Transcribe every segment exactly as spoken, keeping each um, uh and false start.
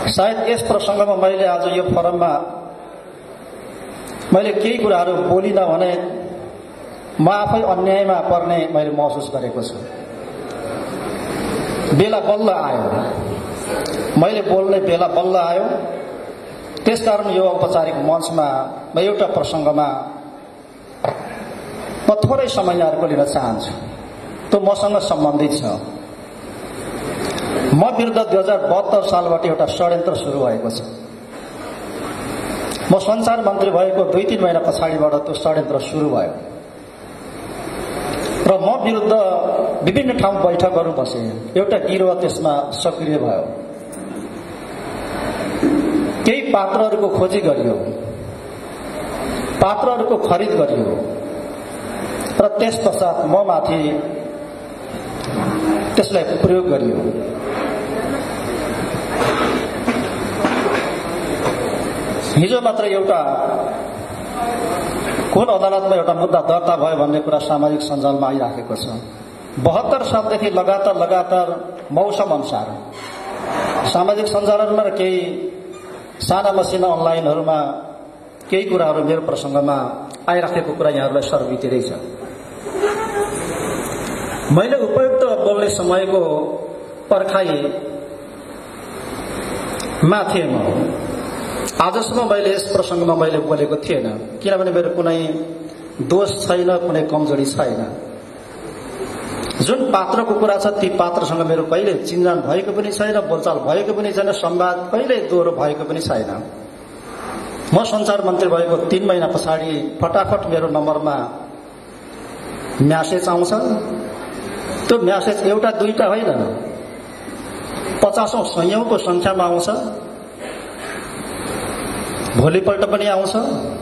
सायद यस प्रसङ्गमा मैले आज यो फोरममा मैले केही कुराहरू बोलिनँ भने म आफै अन्यायमा पर्ने मैले महसुस गरेको छु। बेला बल्ल आयो, मैले बोल्ने बेला बल्ल आयो। त्यसकारण यो औपचारिक मञ्चमा म एउटा प्रसङ्गमा म थोरै समय यहाँहरूको लिन चाहन्छु। त्यो मसँग सम्बन्धित छ। म विरुद्ध दुई हजार बहत्तर सालबाट एउटा षड्यन्त्र सुरु भएको छ। म सञ्चार मन्त्री भएको दुई तीन महिना पछाडिबाट त्यो षड्यन्त्र सुरु भयो र म विरुद्ध विभिन्न ठाउँ बैठकहरू बसे। एउटा गिरोह त्यसमा सक्रिय भयो। केही पात्रहरूको खोजी गरियो, पात्रहरूको खरिद गरियो र त्यस पश्चात म माथि त्यसलाई प्रयोग गरियो। हिजो मात्र एउटा कुन अदालतमा एउटा मुद्दा दर्ता भयो भन्ने कुरा सामाजिक सञ्जालमा आइराखेको छ। बहत्तर सालदेखि लगातार लगातार मौसम अनुसार सामाजिक सञ्जालहरूमा र केही साना मसिना अनलाइनहरूमा केही कुराहरू मेरो प्रसङ्गमा आइराखेको कुरा यहाँहरूलाई सर्वविदितै छ। मैले उपयुक्त बोल्ने समयको पर्खाइमा थिएँ म। आजसम्म मैले यस प्रसङ्गमा मैले बोलेको थिएन, किनभने मेरो कुनै दोष छैन, कुनै कमजोरी छैन। जुन पात्रको कुरा छ ती पात्रसँग मेरो कहिले चिन्जान भएको पनि छैन, बोलचाल भएको पनि छैन, संवाद कहिले दोहोरो भएको पनि छैन। म सञ्चार मन्त्री भएको तीन महिना पछाडि फटाफट मेरो नम्बरमा म्यासेज आउँछ। त्यो म्यासेज एउटा दुईटा होइन, पचासौं सयौंको संख्यामा आउँछ। भोलिपल्ट पनि आउँछ।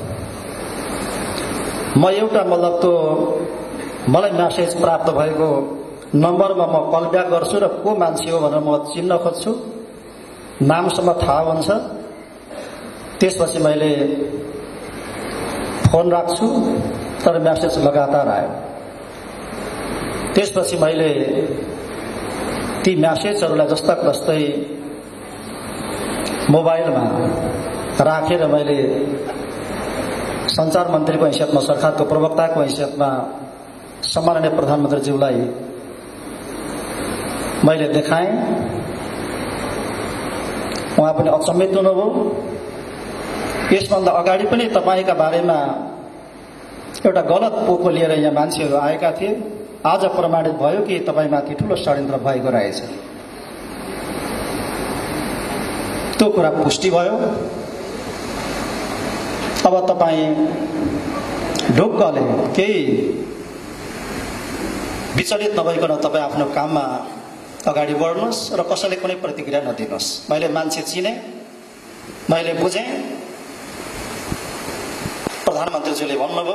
म एउटा मतलब त्यो मलाई म्यासेज प्राप्त भएको नम्बरमा म कल ब्याक गर्छु र को मान्छे हो भनेर म चिन्न खोज्छु, नामसम्म थाहा हुन्छ। त्यसपछि मैले फोन राख्छु, तर म्यासेज लगातार आयो। त्यसपछि मैले ती म्यासेजहरूलाई जस्ता जस्तै मोबाइलमा राखेर मैले सञ्चार मन्त्रीको हैसियतमा, सरकारको प्रवक्ताको हैसियतमा सम्माननीय प्रधानमन्त्रीज्यूलाई मैले देखाएँ। उहाँ पनि अचम्मित हुनुभयो। यसभन्दा अगाडि पनि तपाईँका बारेमा एउटा गलत पोको लिएर यहाँ मान्छेहरू आएका थिए। आज प्रमाणित भयो कि तपाईँमाथि ठूलो षड्यन्त्र भएको रहेछ। त्यो कुरा पुष्टि भयो। अब तपाईँ ढुक्कले केही विचलित नभइकन तपाईँ आफ्नो काममा अगाडि बढ्नुहोस् र कसैले कुनै प्रतिक्रिया नदिनुहोस्। मैले मान्छे चिने, मैले बुझेँ। प्रधानमन्त्रीज्यूले भन्नुभयो,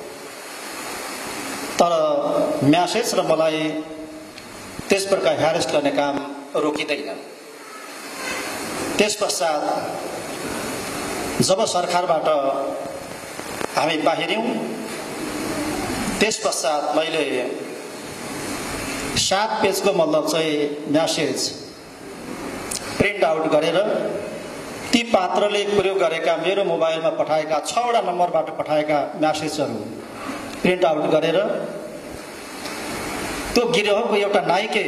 तर म्यासेज र मलाई त्यस प्रकार ह्यारेस गर्ने काम रोकिँदैन। त्यस पश्चात जब सरकारबाट हामी बाहिर्यौं, त्यस पश्चात मैले सात पेजको मतलब चाहिँ म्यासेज प्रिन्ट आउट गरेर ती पात्रले प्रयोग गरेका मेरो मोबाइलमा पठाएका छवटा नम्बरबाट पठाएका म्यासेजहरू प्रिन्ट आउट गरेर त्यो गिरोहको एउटा नाइके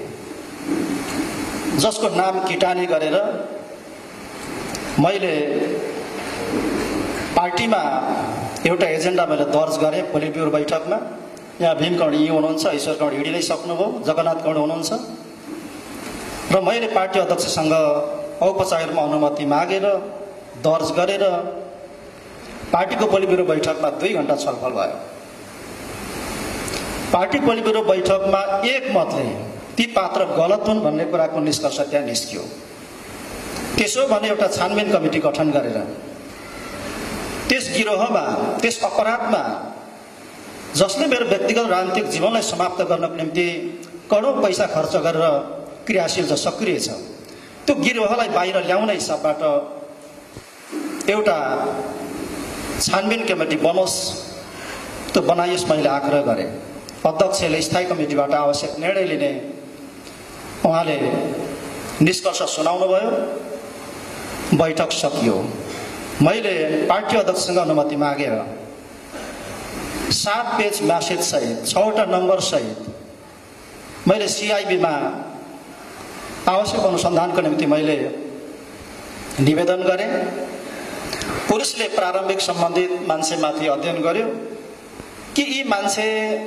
जसको नाम किटानी गरेर मैले पार्टीमा एउटा एजेन्डा मैले दर्ज गरेँ पोलिट ब्युरो बैठकमा। यहाँ भीम कर्ण यी हुनुहुन्छ, ईश्वर कर्ण हिँडी नै सक्नुभयो, जगन्नाथ कर्ण हुनुहुन्छ र मैले पार्टी अध्यक्षसँग औपचारिकमा अनुमति मागेर दर्ज गरेर पार्टीको पोलिट ब्युरो बैठकमा दुई घण्टा छलफल भयो। पार्टी पोलिट ब्युरो बैठकमा एक मतले ती पात्र गलत हुन् भन्ने कुराको निष्कर्ष त्यहाँ निस्कियो। त्यसो भने एउटा छानबिन कमिटी गठन गरेर त्यस गिरोहमा, त्यस अपराधमा जसले मेरो व्यक्तिगत राजनीतिक जीवनलाई समाप्त गर्नको निम्ति करोड पैसा खर्च गरेर क्रियाशील छ, सक्रिय छ, त्यो गिरोहलाई बाहिर ल्याउने हिसाबबाट एउटा छानबिन कमिटी बनोस्, त्यो बनाइयोस् मैले आग्रह गरेँ। अध्यक्षले स्थायी कमिटीबाट आवश्यक निर्णय लिने उहाँले निष्कर्ष सुनाउनु भयो बैठक सकियो। मैले पार्टी अध्यक्षसँग अनुमति मागेर सात पेज म्यासेज सहित छवटा नम्बर सहित मैले सिआइबीमा आवश्यक अनुसन्धानको निम्ति मैले निवेदन गरेँ। पुलिसले प्रारम्भिक सम्बन्धित मान्छेमाथि अध्ययन गर्यो कि यी मान्छे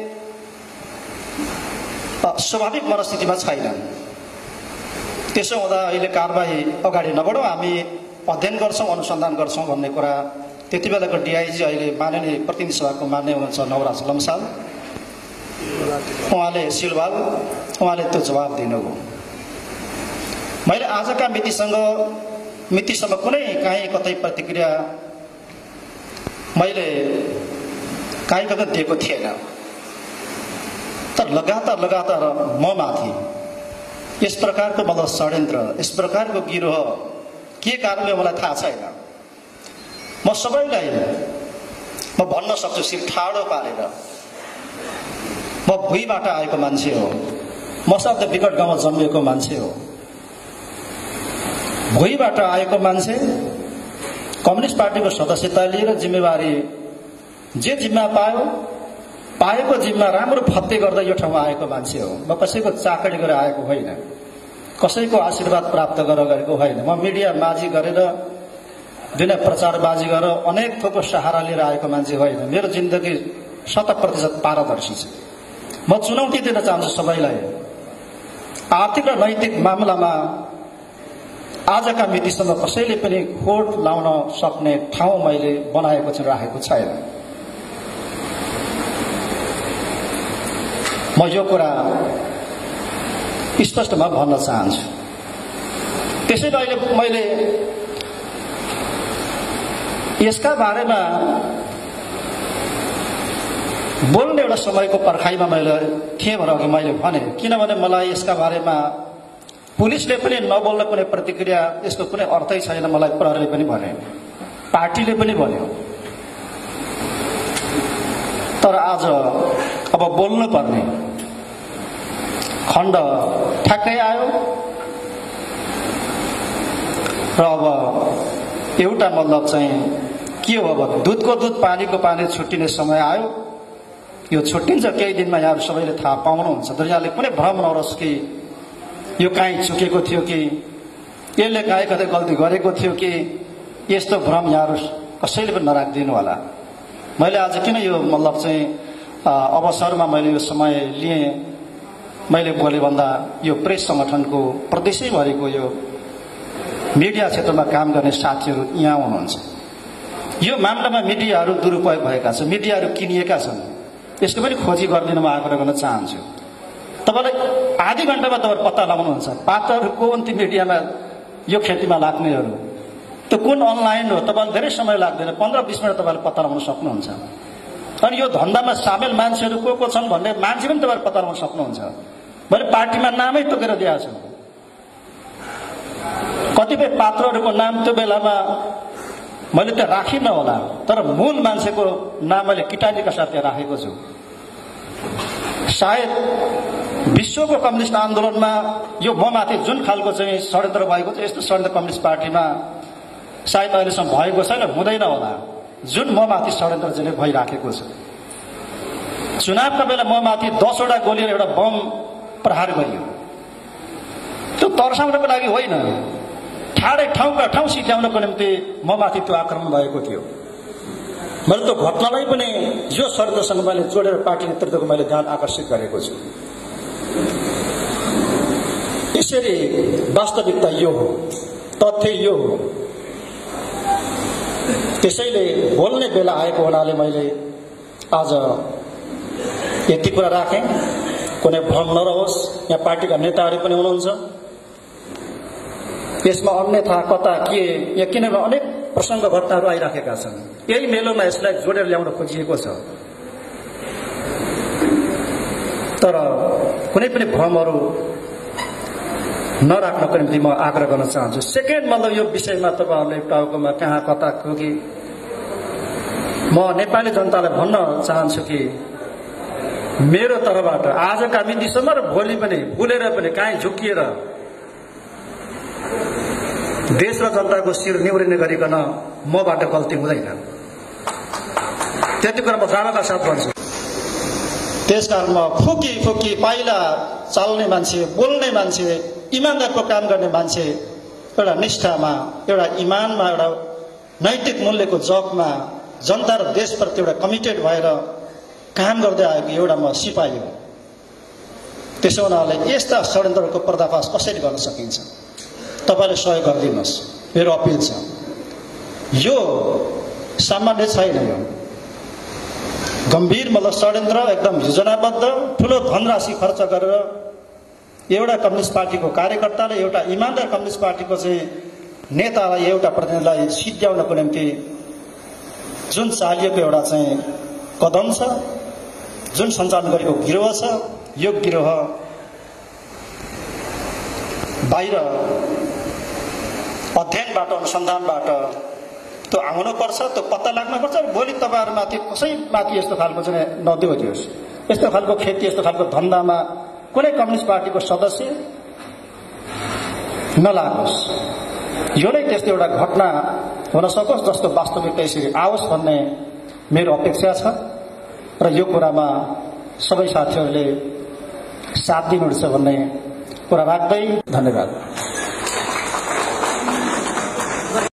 स्वाभाविक मनस्थितिमा छैनन्। त्यसो हुँदा अहिले कारबाही अगाडि नबढौँ, हामी अध्ययन गर्छौँ, अनुसन्धान गर्छौँ भन्ने कुरा त्यति बेलाको डिआइजी अहिले माननीय प्रतिनिधि सभाको मान्य हुनुहुन्छ नवराज लम्साल, उहाँले सिलवाल उहाँले त्यो जवाब दिनुभयो। मैले आजका मितिसँग मितिसम्म कुनै काहीँ कतै प्रतिक्रिया मैले काहीँ कतै दिएको थिएन। तर लगातार लगातार म माथि यस प्रकारको मतलब षड्यन्त्र, यस प्रकारको गिरोह के कारणले मलाई थाहा छैन। म सबैलाई म भन्न सक्छु शिर ठाडो पारेर, म भुइँबाट आएको मान्छे हो, म सबैभन्दा विकट गाउँमा जन्मिएको मान्छे हो। भुइँबाट आएको मान्छे कम्युनिस्ट पार्टीको सदस्यता लिएर जिम्मेवारी जे जिम्मा पायो पाएको जिम्मा राम्रो फत्ते गर्दा यो ठाउँमा आएको मान्छे हो। म कसैको चाकरी गरेर आएको होइन, कसैको आशीर्वाद प्राप्त गरेर गएको होइन। म मिडिया माझी गरेर दिन प्रचारबाजी गरेर अनेक थोकको सहारा लिएर आएको मान्छे होइन। मेरो जिन्दगी शत प्रतिशत पारदर्शी छ। म चुनौती दिन चाहन्छु सबैलाई। आर्थिक र नैतिक मामलामा आजका मितिसम्म कसैले पनि खोट लाउन सक्ने ठाउँ मैले बनाएको चाहिँ राखेको छैन। म यो कुरा स्पष्टमा भन्न चाहन्छु। त्यसैले अहिले मैले यसका बारेमा बोल्ने एउटा समयको पर्खाइमा मैले थिएँ भनेर अघि मैले भने, किनभने मलाई यसका बारेमा पुलिसले पनि नबोल्न कुनै प्रतिक्रिया, यसको कुनै अर्थै छैन। मलाई प्रहरीले पनि भने, पार्टीले पनि भन्यो। तर आज अब बोल्नु पर्ने खण्ड ठ्याक्कै आयो र अब एउटा मतलब चाहिँ के हो, अब दुधको दुध पानीको पानी छुट्टिने समय आयो। यो छुट्टिन्छ केही दिनमा, यहाँहरू सबैले थाहा पाउनुहुन्छ। दुनियाँले कुनै भ्रम नहोस् कि यो काहीँ चुकेको थियो कि यसले काहीँ कतै गल्ती गरेको थियो कि यस्तो भ्रम यहाँहरू कसैले पनि नराखिदिनु होला। मैले आज किन यो मतलब चाहिँ अवसरमा मैले यो समय लिएँ, मैले बोले भन्दा यो प्रेस संगठनको प्रदेशैभरिको यो मिडिया क्षेत्रमा काम गर्ने साथीहरू यहाँ हुनुहुन्छ। यो मामलामा मिडियाहरू दुरुपयोग भएका छन्, मिडियाहरू किनिएका छन्। यसको पनि खोजी गरिदिन म आग्रह गर्न चाहन्छु। तपाईँलाई आधी घण्टामा तपाईँ पत्ता लगाउनुहुन्छ पात्रहरू को हुन् ती मिडियामा यो खेतीमा लाग्नेहरू, त्यो कुन अनलाइन हो। तपाईँलाई धेरै समय लाग्दैन, पन्ध्र बिस मिनट तपाईँले पत्ता लगाउन सक्नुहुन्छ। अनि यो धन्दामा सामेल मान्छेहरू को को छन् भन्ने मान्छे पनि तपाईँले पत्ता लगाउन सक्नुहुन्छ। मैले पार्टीमा नामै तोकेर दिएको छु। कतिपय पात्रहरूको नाम त्यो बेलामा मैले त राखिनँ होला, तर मूल मान्छेको नाम मैले किटानीका साथ राखेको छु। सायद विश्वको कम्युनिस्ट आन्दोलनमा यो म माथि जुन खालको चाहिँ षड्यन्त्र भएको छ, यस्तो षड्यन्त्र कम्युनिस्ट पार्टीमा सायद अहिलेसम्म भएको छैन, हुँदैन होला। जुन म माथि षड्यन्त्र चाहिँ भइराखेको छ। चुनावका बेला म माथि दसवटा गोली र एउटा बम प्रहार गरियो। त्यो तर्साउनको लागि होइन, ठाडै ठाउँका ठाउँ सिध्याउनको निम्ति म माथि त्यो आक्रमण भएको थियो। मैले त्यो घटनालाई पनि यो षड्यन्त्रसँग मैले जोडेर पार्टी नेतृत्वको मैले ध्यान आकर्षित गरेको छु। यसरी वास्तविकता यो हो, तथ्य यो हो। त्यसैले बोल्ने बेला आएको हुनाले मैले आज यति कुरा राखेँ, कुनै भ्रम नरहोस्। यहाँ पार्टीका नेताहरू पनि हुनुहुन्छ, यसमा अन्यथा कता के यहाँ किनभने अनेक प्रसङ्ग घटनाहरू आइराखेका छन्। यही मेलोमा यसलाई जोडेर ल्याउन खोजिएको छ। तर कुनै पनि भ्रमहरू नराख्नको निम्ति म आग्रह गर्न चाहन्छु। सेकेन्ड मतलब यो विषयमा तपाईँहरूले टाउकोमा कहाँ कता कि म नेपाली जनतालाई भन्न चाहन्छु कि मेरो तर्फबाट आजका मितिसम्म र भोलि पनि भुलेर पनि काहीँ झुकिएर देश र जनताको शिर निहुरिने गरिकन मबाट गल्ती हुँदैन। त्यति कुरा म दावाका साथ भन्छु। त्यसकारण म फुकी फुकी पाइला चाल्ने मान्छे, बोल्ने मान्छे, इमानदारको काम गर्ने मान्छे एउटा निष्ठामा, एउटा इमानमा, एउटा नैतिक मूल्यको जगमा जनता र देशप्रति एउटा कमिटेड भएर काम गर्दै आएको एउटा म सिपाही हो। त्यसो हुनाले यस्ता षड्यन्त्रहरूको पर्दाफास कसरी गर्न सकिन्छ? तपाईले सहयोग गरिदिनुहोस्, मेरो अपिल छ। यो सामान्य छैन, यो गम्भीर मतलब षड्यन्त्र, एकदम योजनाबद्ध ठुलो धनराशि खर्च गरेर एउटा कम्युनिस्ट पार्टीको कार्यकर्ताले, एउटा इमानदार कम्युनिस्ट पार्टीको चाहिँ नेतालाई, एउटा प्रतिनिधिलाई सिद्ध्याउनको निम्ति जुन चालिएको एउटा चाहिँ कदम छ, जुन सञ्चालन गरेको गिरोह छ, यो गिरोह बाहिर अध्ययनबाट, अनुसन्धानबाट त्यो आउनुपर्छ, त्यो पत्ता लाग्नुपर्छ। भोलि तपाईँहरूमाथि कसैमाथि यस्तो खालको चाहिँ नदेउदियोस्, यस्तो खालको खेती, यस्तो खालको धन्दामा कुनै कम्युनिस्ट पार्टीको सदस्य नलागोस्। यो नै त्यस्तो एउटा घटना हुन सकोस् जस्तो वास्तविकता यसरी आओस् भन्ने मेरो अपेक्षा छ र यो कुरामा सबै साथीहरूले साथ दिनुहुन्छ भन्ने कुरा राख्दै धन्यवाद।